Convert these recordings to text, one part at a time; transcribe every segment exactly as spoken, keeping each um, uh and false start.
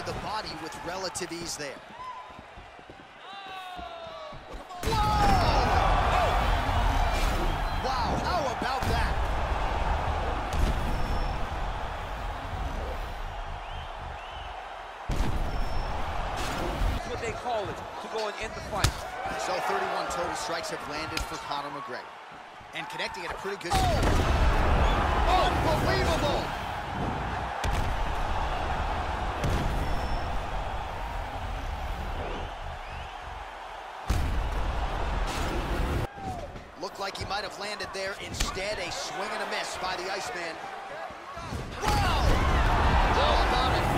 the body with relative ease there. Whoa! Wow, how about that? That's what they call it, to go and end the fight. So thirty-one total strikes have landed for Conor McGregor. And connecting at a pretty good... Oh! Unbelievable! Looked like he might have landed there. Instead, a swing and a miss by the Iceman. Wow! How about it?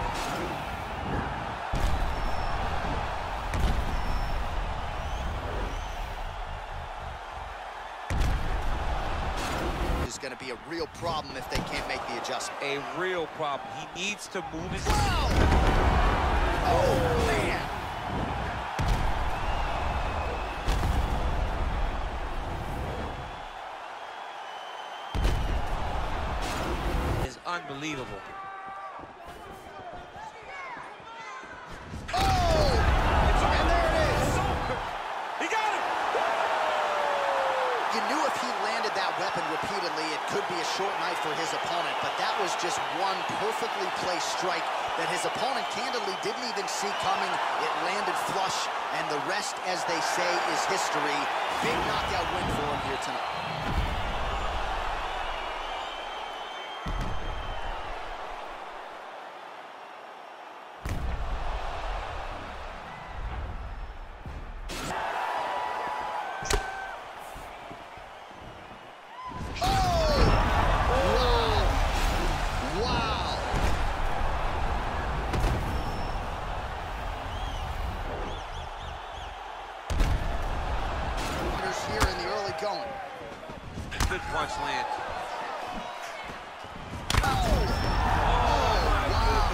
Is going to be a real problem if they can't make the adjustment. A real problem. He needs to move his... Wow! Oh, man! Unbelievable. Oh! And there it is! He got it! You knew if he landed that weapon repeatedly, it could be a short night for his opponent, but that was just one perfectly placed strike that his opponent candidly didn't even see coming. It landed flush, and the rest, as they say, is history. Big knockout win for him here tonight. Going. Good punch lands. Oh! Oh, wow.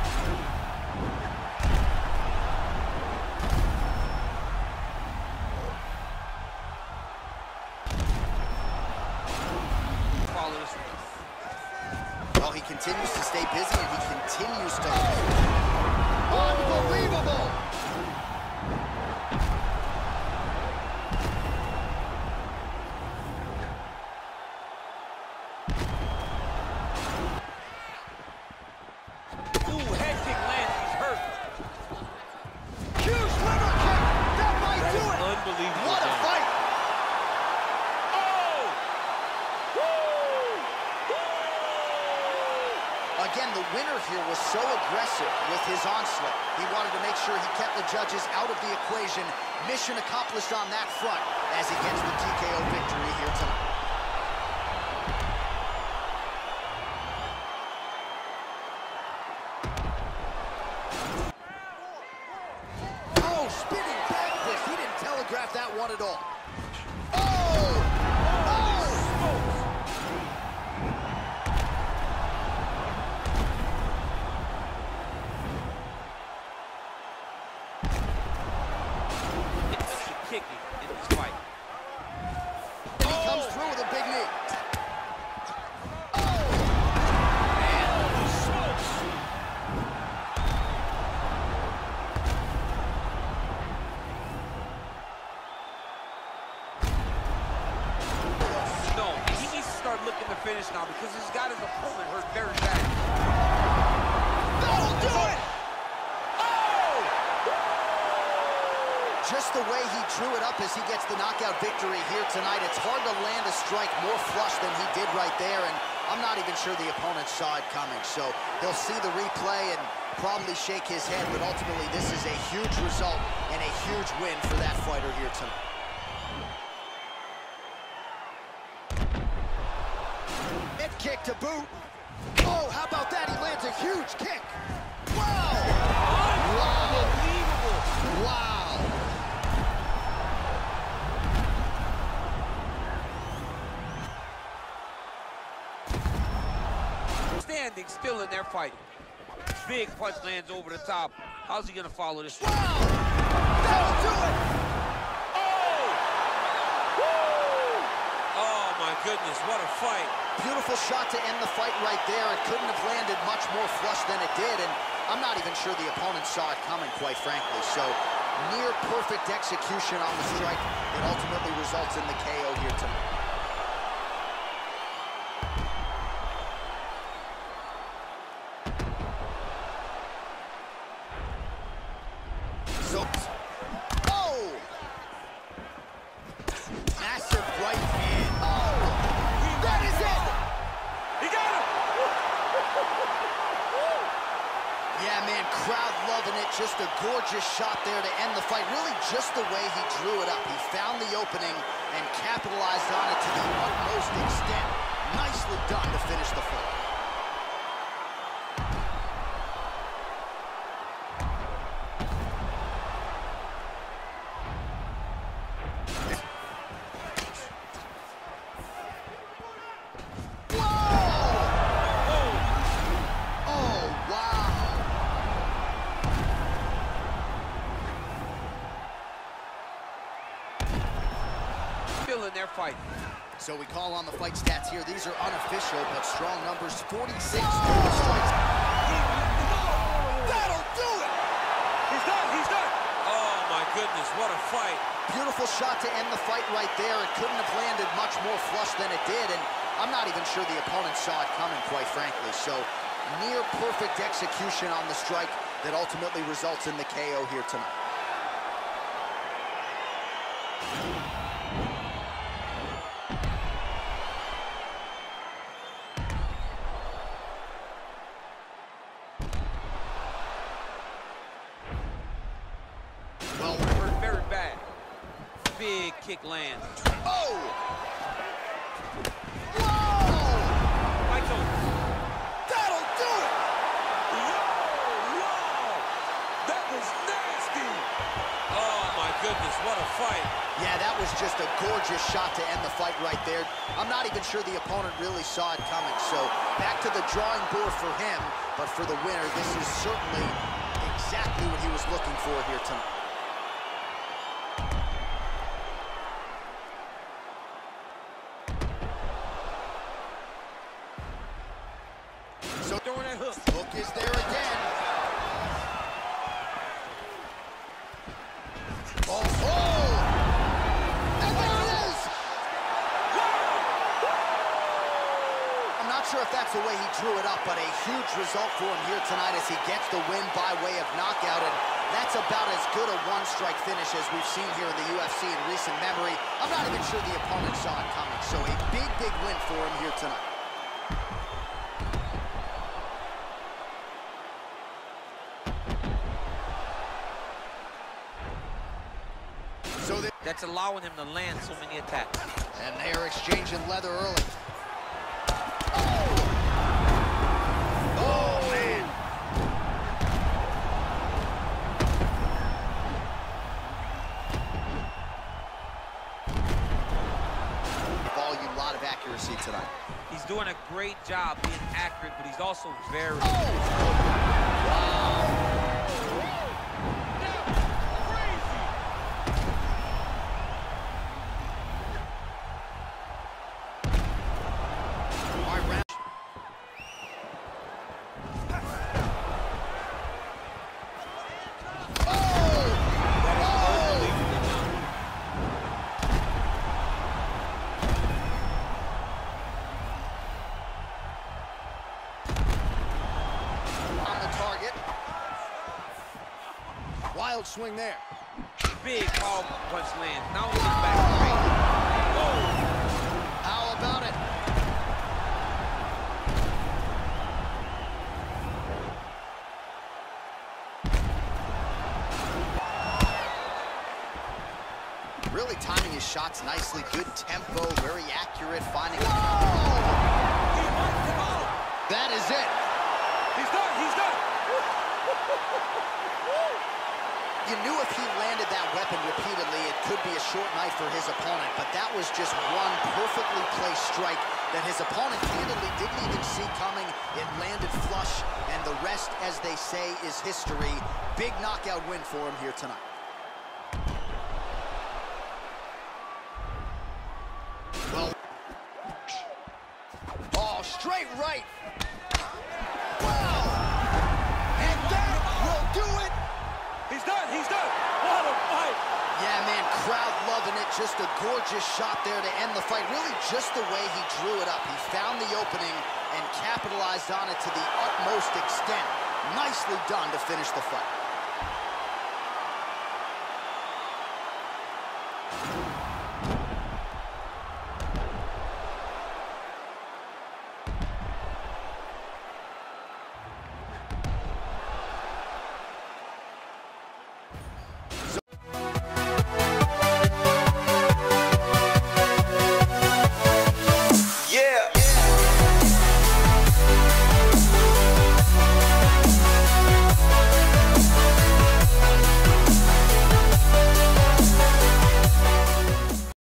Follow this one. Well, he continues to stay busy and he continues to... Unbelievable! Again, the winner here was so aggressive with his onslaught. He wanted to make sure he kept the judges out of the equation. Mission accomplished on that front as he gets the T K O victory here tonight. Oh, spinning back fist. He didn't telegraph that one at all. Oh! Kicking in this fight. And he comes through with a big knee. Oh! Man, smokes. No, he needs to start looking to finish now because he's got his opponent hurt very bad. That'll do it! Just the way he drew it up as he gets the knockout victory here tonight. It's hard to land a strike more flush than he did right there, and I'm not even sure the opponent saw it coming. So he'll see the replay and probably shake his head, but ultimately this is a huge result and a huge win for that fighter here tonight. Mid kick to boot. Oh, how about that? He lands a huge kick. Wow! Unbelievable! Wow! Standing still in there fighting. Big punch lands over the top. How's he gonna follow this one? Wow! That'll do it! Oh! Woo! Oh my goodness, what a fight. Beautiful shot to end the fight right there. It couldn't have landed much more flush than it did, and I'm not even sure the opponent saw it coming, quite frankly. So, near perfect execution on the strike that ultimately results in the K O here tonight. So, oh! Massive right hand. Oh! That is it! He got him! Yeah, man, crowd loving it. Just a gorgeous shot there to end the fight. Really just the way he drew it up. He found the opening and capitalized on it to the utmost extent. Nicely done to finish the fight. In their fight. So we call on the fight stats here. These are unofficial, but strong numbers. forty-six total strikes. That'll do it! He's done, he's done! Oh, my goodness, what a fight. Beautiful shot to end the fight right there. It couldn't have landed much more flush than it did, and I'm not even sure the opponent saw it coming, quite frankly. So, near perfect execution on the strike that ultimately results in the K O here tonight. Well, hurt very bad. Big kick lands. Oh! Whoa! Michael. That'll do it! Whoa, whoa! That was nasty! Oh, my goodness, what a fight. Yeah, that was just a gorgeous shot to end the fight right there. I'm not even sure the opponent really saw it coming. So, back to the drawing board for him. But for the winner, this is certainly exactly what he was looking for here tonight. So throwing that hook. Hook is there again. Oh, oh! And there it is! I'm not sure if that's the way he drew it up, but a huge result for him here tonight as he gets the win by way of knockout, and that's about as good a one-strike finish as we've seen here in the U F C in recent memory. I'm not even sure the opponent saw it coming, so a big, big win for him here tonight. So they That's allowing him to land so many attacks. And they're exchanging leather early. Oh! Oh, man! Volume, lot of accuracy tonight. He's doing a great job being accurate, but he's also very... Oh! Wild swing there. Big powerful punch lands. Now he's back straight. Whoa! How about it? Really timing his shots nicely. Good tempo, very accurate, finding... Whoa! That is it. He's done, he's done. You knew if he landed that weapon repeatedly, it could be a short night for his opponent, but that was just one perfectly placed strike that his opponent candidly didn't even see coming. It landed flush, and the rest, as they say, is history. Big knockout win for him here tonight. Well, gorgeous shot there to end the fight. Really just the way he drew it up. He found the opening and capitalized on it to the utmost extent. Nicely done to finish the fight.